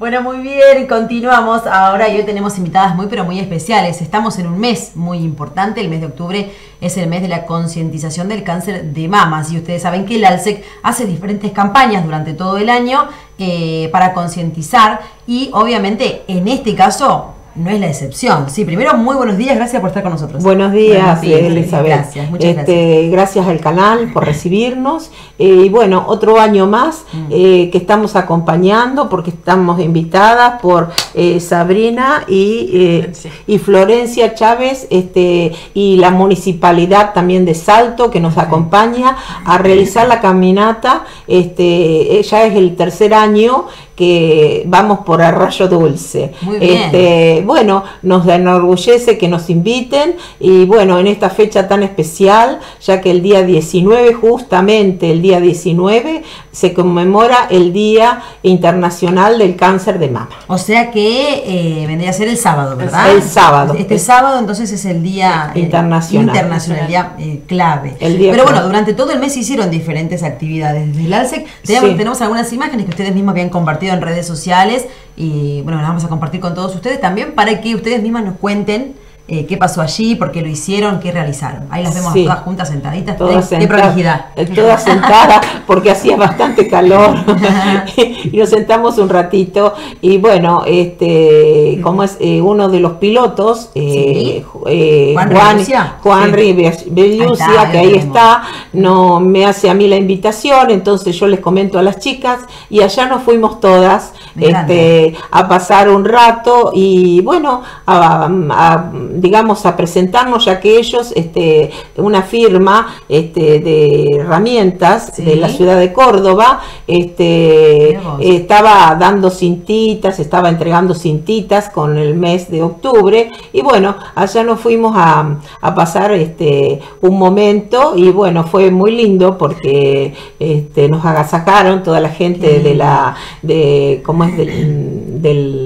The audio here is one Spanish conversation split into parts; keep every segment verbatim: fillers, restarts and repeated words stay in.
Bueno, muy bien, continuamos ahora y hoy tenemos invitadas muy pero muy especiales. Estamos en un mes muy importante, el mes de octubre es el mes de la concientización del cáncer de mamas y ustedes saben que el ALSEC hace diferentes campañas durante todo el año eh, para concientizar y obviamente en este caso no es la excepción. Sí, primero muy buenos días, gracias por estar con nosotros. Buenos días, buenos días Elizabeth. Gracias, muchas este, gracias. Gracias al canal por recibirnos. Eh, y bueno, otro año más mm. eh, que estamos acompañando porque estamos invitadas por eh, Sabrina y, eh, y Florencia Chávez este, y la municipalidad también de Salto que nos acompaña a realizar la caminata. Este, ya es el tercer año que vamos por Arroyo Dulce. Muy bien. Este, bueno, nos enorgullece que nos inviten y bueno, en esta fecha tan especial, ya que el día diecinueve, justamente el día diecinueve, se conmemora el Día Internacional del Cáncer de Mama. O sea que eh, vendría a ser el sábado, ¿verdad? El sábado. Este es, sábado entonces es el Día eh, Internacional. Internacional, el día eh, clave. El día Pero clave. Bueno, durante todo el mes se hicieron diferentes actividades. Desde el ALSEC tenemos, sí. tenemos algunas imágenes que ustedes mismos habían compartido en redes sociales y bueno, las vamos a compartir con todos ustedes también para que ustedes mismas nos cuenten eh, qué pasó allí, por qué lo hicieron, qué realizaron. Ahí las vemos sí. todas juntas sentaditas. Todas ¿Qué senta prolijidad? Todas sentadas porque hacía bastante calor y nos sentamos un ratito y bueno, este como es eh, uno de los pilotos eh, sí. eh, Juan Juan, Juan sí. Bellucia, que ahí está, no me hace a mí la invitación, entonces yo les comento a las chicas y allá nos fuimos todas este, a pasar un rato y bueno, a, a digamos a presentarnos, ya que ellos este, una firma este, de herramientas sí. de la ciudad de Córdoba este, estaba dando cintitas, estaba entregando cintitas con el mes de octubre y bueno, allá nos fuimos a, a pasar este, un momento y bueno, fue muy lindo porque este, nos agasajaron toda la gente sí. de la de cómo es del,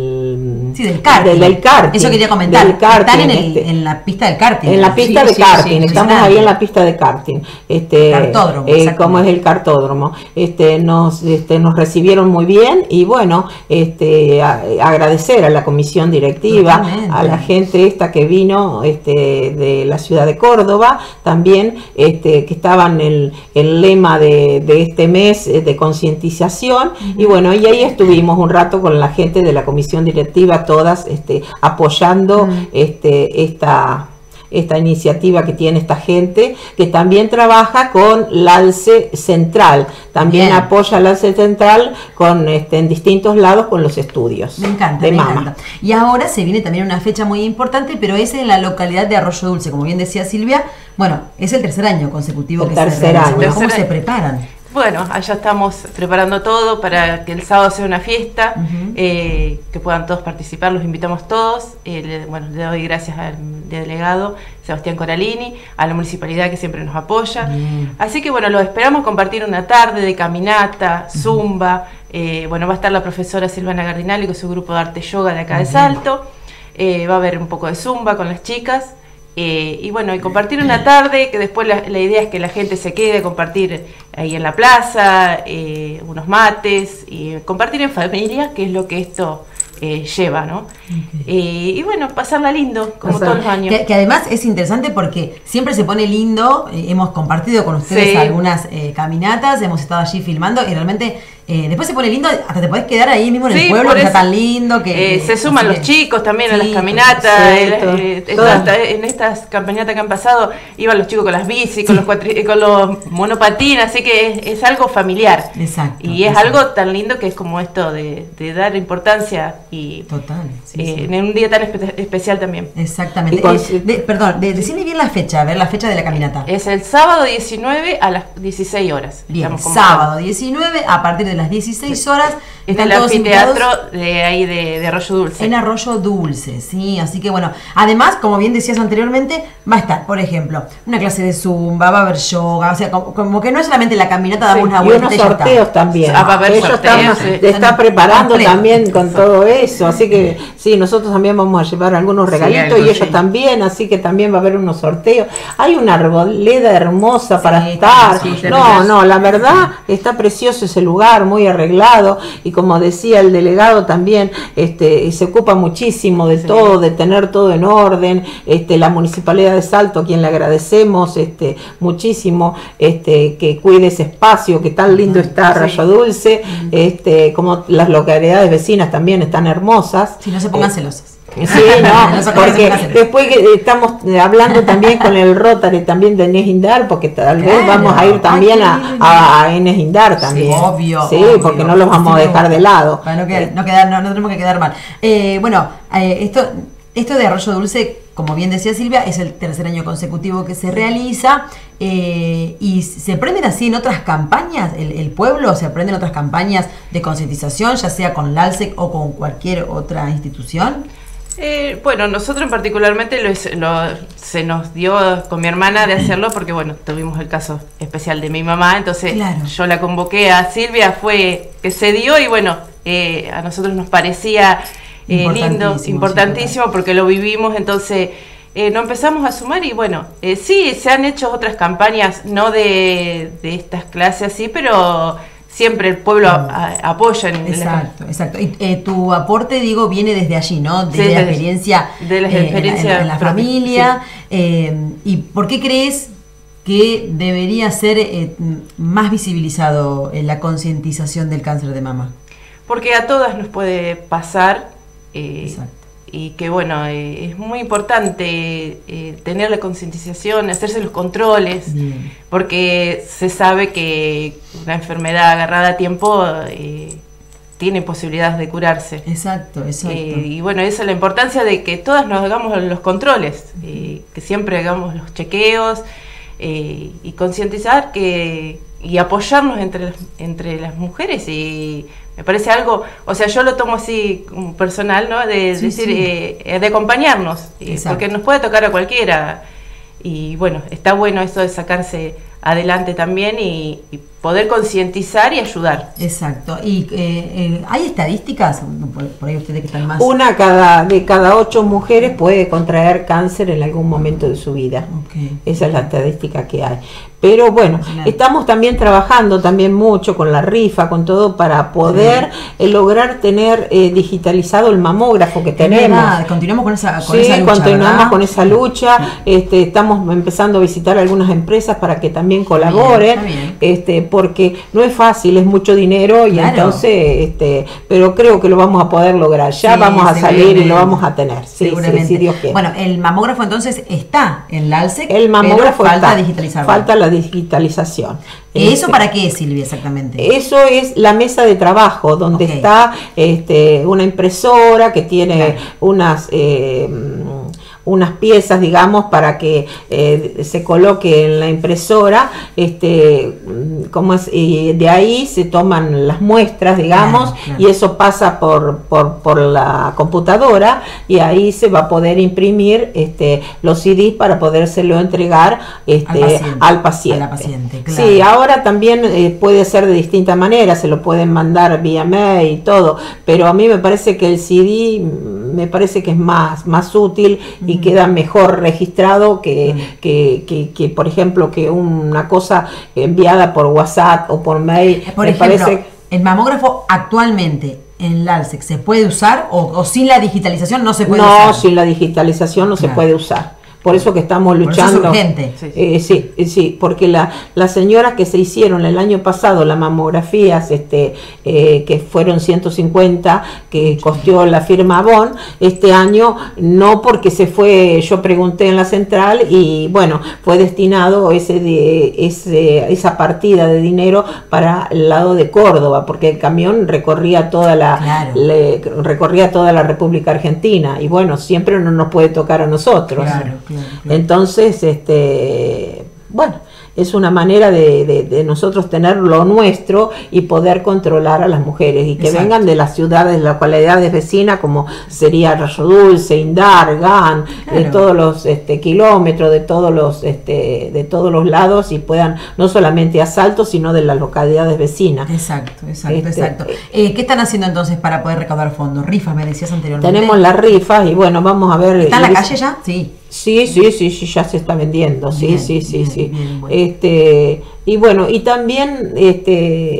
del Sí, del karting. Del, del karting. Eso quería comentar. Del karting, Están en, el, este, en la pista del karting. En la pista sí, de sí, karting. Sí, Estamos ahí en la pista de karting. Este, cartódromo. Eh, como es el cartódromo. Este, nos, este, nos recibieron muy bien y bueno, este, a, agradecer a la comisión directiva, totalmente. A la gente esta que vino este, de la ciudad de Córdoba, también este, que estaban el, el lema de, de este mes de concientización. Uh-huh. Y bueno, y ahí estuvimos un rato con la gente de la comisión directiva, todas este, apoyando mm. este, esta, esta iniciativa que tiene esta gente, que también trabaja con la ALSE Central, también Bien. apoya la ALSE Central con, este, en distintos lados con los estudios. Me encanta, de me mama. encanta. Y ahora se viene también una fecha muy importante, pero es en la localidad de Arroyo Dulce, como bien decía Silvia, bueno, es el tercer año consecutivo el que tercer se realiza. año. Bueno, ¿cómo tercer se preparan? Bueno, allá estamos preparando todo para que el sábado sea una fiesta, uh-huh. eh, que puedan todos participar, los invitamos todos. Eh, le, bueno, le doy gracias al delegado Sebastián Coralini, a la municipalidad que siempre nos apoya. Uh-huh. Así que bueno, los esperamos compartir una tarde de caminata, zumba. Uh-huh. eh, bueno, va a estar la profesora Silvana Gardinali con su grupo de arte yoga de acá uh-huh. de Salto. Eh, va a haber un poco de zumba con las chicas. Eh, y bueno, y compartir una tarde, que después la, la idea es que la gente se quede, compartir ahí en la plaza, eh, unos mates, y compartir en familia, que es lo que esto eh, lleva, ¿no? Okay. Eh, y bueno, pasarla lindo, como o sea, todos los años. Que, que además es interesante porque siempre se pone lindo, eh, hemos compartido con ustedes sí. algunas eh, caminatas, hemos estado allí filmando y realmente... Eh, después se pone lindo, hasta te podés quedar ahí mismo en el sí, pueblo, que está tan lindo. Que, eh, se suman los que, chicos también sí, a las caminatas. Eh, esta, en estas caminatas que han pasado, iban los chicos con las bici, con, sí. los, cuatri, con los monopatines, así que es, es algo familiar. Exacto. Y es exacto. algo tan lindo que es como esto de, de dar importancia y Total, sí, eh, sí. en un día tan espe especial también. Exactamente. Con, eh, de, perdón, de, decime bien la fecha, a ver la fecha de la caminata. Es el sábado diecinueve a las dieciséis horas. Bien, sábado diecinueve a partir de las dieciséis horas. Está el anfiteatro de ahí de, de Arroyo Dulce. En Arroyo Dulce, sí, así que bueno, además, como bien decías anteriormente, va a estar, por ejemplo, una clase de zumba, va a haber yoga, o sea, como, como que no es solamente la caminata, damos sí, una vuelta. Y unos sorteos también. Ah, va a haber Ellos sorteos, están, sí. te está preparando completo. también con todo eso, así que sí, nosotros también vamos a llevar algunos regalitos sí, algo, y ellos sí. también, así que también va a haber unos sorteos. Hay una arboleda hermosa para sí, estar. Sí, no, no, la verdad está precioso ese lugar, muy arreglado y como decía el delegado también, este, se ocupa muchísimo de sí. todo, de tener todo en orden. Este, la Municipalidad de Salto, a quien le agradecemos este, muchísimo, este, que cuide ese espacio, que tan lindo está sí. Rayo Dulce, este, como las localidades vecinas también están hermosas. Si no se pongan eh, celosas. Sí, no, porque después que estamos hablando también con el Rotary también de Enes Indar, porque tal vez claro. vamos a ir también a, a, a Enes Indar también. Sí, obvio. Sí, obvio. porque no los vamos sí, a dejar de lado. Para no, quedar, no, quedar, no, no tenemos que quedar mal. Eh, bueno, eh, esto, esto de Arroyo Dulce, como bien decía Silvia, es el tercer año consecutivo que se realiza eh, y se aprenden así en otras campañas, el, el pueblo se aprende en otras campañas de concientización, ya sea con la ALSEC o con cualquier otra institución. Eh, bueno, nosotros particularmente lo, lo, se nos dio con mi hermana de hacerlo porque, bueno, tuvimos el caso especial de mi mamá, entonces claro. yo la convoqué a Silvia, fue que se dio y bueno, eh, a nosotros nos parecía eh, lindo, importantísimo sí, porque lo vivimos, entonces eh, nos empezamos a sumar y bueno, eh, sí, se han hecho otras campañas, no de, de estas clases así, pero siempre el pueblo a, a, apoya en exacto, la... exacto. Y eh, tu aporte, digo, viene desde allí, ¿no? Desde sí, la experiencia de la, eh, experiencia en la, en la familia. Sí. Eh, ¿Y por qué crees que debería ser eh, más visibilizado en la concientización del cáncer de mama? Porque a todas nos puede pasar. Eh, exacto. Y que bueno, eh, es muy importante eh, tener la concientización, hacerse los controles, bien. Porque se sabe que una enfermedad agarrada a tiempo eh, tiene posibilidades de curarse. Exacto, exacto. Eh, y bueno, esa es la importancia de que todas nos hagamos los controles, eh, que siempre hagamos los chequeos eh, y concientizar que y apoyarnos entre las, entre las mujeres y me parece algo, o sea, yo lo tomo así como personal, ¿no? De sí, decir, sí. Eh, de acompañarnos, eh, porque nos puede tocar a cualquiera. Y bueno, está bueno eso de sacarse adelante también y, y poder concientizar y ayudar. Exacto. ¿Y eh, eh, hay estadísticas? Por, por ahí ustedes que están más... Una cada, de cada ocho mujeres puede contraer cáncer en algún momento de su vida. Okay. Esa es la estadística que hay. Pero bueno, estamos también trabajando también mucho con la rifa, con todo, para poder eh, lograr tener eh, digitalizado el mamógrafo que tenemos. Verdad, continuamos con esa, con sí, esa lucha, continuamos ¿verdad? con esa lucha. Este, estamos empezando a visitar algunas empresas para que también colaboren, bien, bien. Este, porque no es fácil, es mucho dinero y claro. entonces, este, pero creo que lo vamos a poder lograr. Ya sí, vamos a salir y lo vamos a tener. Sí, seguramente. Sí, si Dios quiere. Bueno, el mamógrafo entonces está en la ALSEC, el mamógrafo pero falta está, digitalizarlo. Falta la digitalización. ¿Eso este, para qué, Silvia, exactamente? Eso es la mesa de trabajo, donde okay. está este, una impresora que tiene claro. unas... Eh, unas piezas, digamos, para que eh, se coloque en la impresora, este, como es, y de ahí se toman las muestras, digamos, claro, claro. y eso pasa por, por, por la computadora y ahí se va a poder imprimir este, los C Ds para podérselo entregar este, al paciente. Al paciente. A la paciente, claro. Sí, ahora también eh, puede ser de distinta manera, se lo pueden mandar vía mail y todo, pero a mí me parece que el C D me parece que es más, más útil y mm. queda mejor registrado que, mm. que, que, que, por ejemplo, que una cosa enviada por WhatsApp o por mail. Por me ejemplo, parece... el mamógrafo actualmente en la ALSEC se puede usar o, o sin la digitalización no se puede no, usar. No, sin la digitalización no claro. se puede usar. Por eso que estamos luchando. Por eso es urgente. Eh, sí, sí, porque la, las señoras que se hicieron el año pasado las mamografías, este, eh, que fueron ciento cincuenta, que costeó la firma Avon, este año no, porque se fue, yo pregunté en la central y bueno, fue destinado ese, de, ese esa partida de dinero para el lado de Córdoba, porque el camión recorría toda la, claro. le, recorría toda la República Argentina y bueno, siempre no nos puede tocar a nosotros. Claro, claro. Entonces, este, bueno, es una manera de, de, de nosotros tener lo nuestro y poder controlar a las mujeres y que Exacto. vengan de las ciudades, de las localidades vecinas como sería Rayo Dulce, Indar, Gan, claro. de todos los este, kilómetros, de todos los este, de todos los lados y puedan no solamente a Salto, sino de las localidades vecinas. Exacto, exacto, este, exacto. Eh, ¿Qué están haciendo entonces para poder recaudar fondos? Rifas, me decías anteriormente. Tenemos las rifas y bueno, vamos a ver. ¿Está en la calle ya? Sí. Sí, sí, sí, sí, ya se está vendiendo, sí, bien, sí, sí, bien, sí. Bien, bueno. Este, y bueno, y también este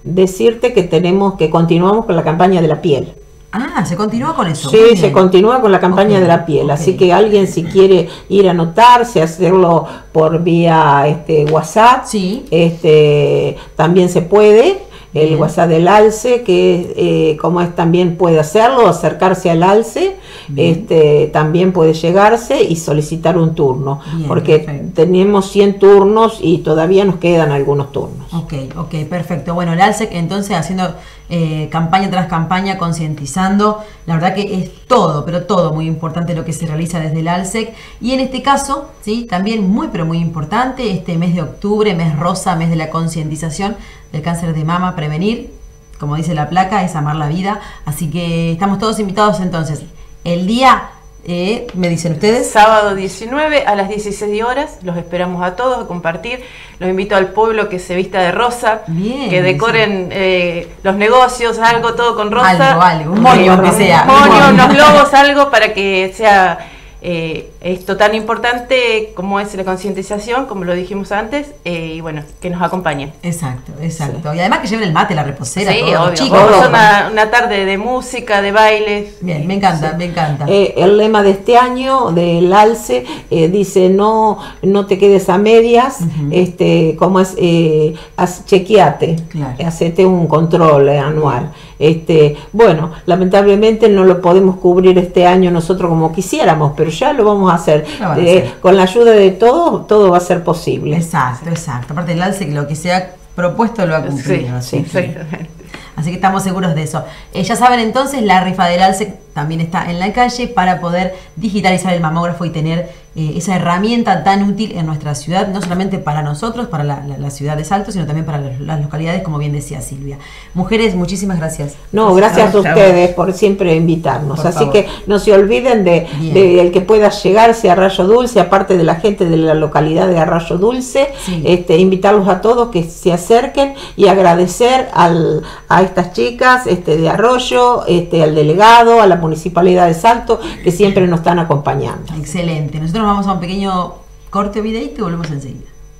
decirte que tenemos que continuamos con la campaña de la piel. Ah, se continúa con eso. Sí, se continúa con la campaña okay, de la piel, okay. Así que alguien si quiere ir a anotarse, hacerlo por vía este WhatsApp, sí. este también se puede. El Bien. WhatsApp del ALCE, que eh, como es también puede hacerlo, acercarse al ALCE, este, también puede llegarse y solicitar un turno, Bien, porque perfecto. tenemos cien turnos y todavía nos quedan algunos turnos. Ok, ok, perfecto. Bueno, el ALCE entonces haciendo eh, campaña tras campaña, concientizando, la verdad que es todo, pero todo muy importante lo que se realiza desde el ALCE. Y en este caso, sí, también muy, pero muy importante, este mes de octubre, mes rosa, mes de la concientización del cáncer de mama, prevenir, como dice la placa, es amar la vida. Así que estamos todos invitados entonces. El día, eh, me dicen ustedes. Sábado diecinueve a las dieciséis horas, los esperamos a todos a compartir. Los invito al pueblo que se vista de rosa, Bien, que decoren sí. eh, los negocios, algo, todo con rosa. Algo, algo, un moño que sea. Un moño, unos globos, algo para que sea... Eh, esto tan importante como es la concientización, como lo dijimos antes, eh, y bueno, que nos acompañen. Exacto, exacto. Sí. Y además que lleven el mate, la reposera, sí, todos obvio, los chicos. Vamos a una, una tarde de música, de bailes. Bien, me encanta, sí. me encanta. Eh, el lema de este año del ALCE eh, dice no, no te quedes a medias, uh-huh. este, como es, eh, haz, chequeate, claro. hacete un control eh, anual. Este, bueno, lamentablemente no lo podemos cubrir este año nosotros como quisiéramos, pero ya lo vamos a hacer. Lo a eh, hacer. Con la ayuda de todos, todo va a ser posible. Exacto, exacto. Aparte el ALCE, lo que se ha propuesto lo ha cumplido. Sí, sí, exactamente. Así que estamos seguros de eso. Eh, ya saben entonces, la rifa del ALCE también está en la calle para poder digitalizar el mamógrafo y tener eh, esa herramienta tan útil en nuestra ciudad, no solamente para nosotros, para la, la, la ciudad de Salto, sino también para las, las localidades, como bien decía Silvia. Mujeres, muchísimas gracias. No, gracias a ustedes por siempre invitarnos. Por Así favor. que no se olviden de, de el que pueda llegarse a Arroyo Dulce, aparte de la gente de la localidad de Arroyo Dulce, sí. este, invitarlos a todos que se acerquen y agradecer al, a estas chicas este, de Arroyo, este, al delegado, a la Municipalidad de Salto, que siempre nos están acompañando. Excelente. Nosotros vamos a un pequeño corte videíto y volvemos enseguida.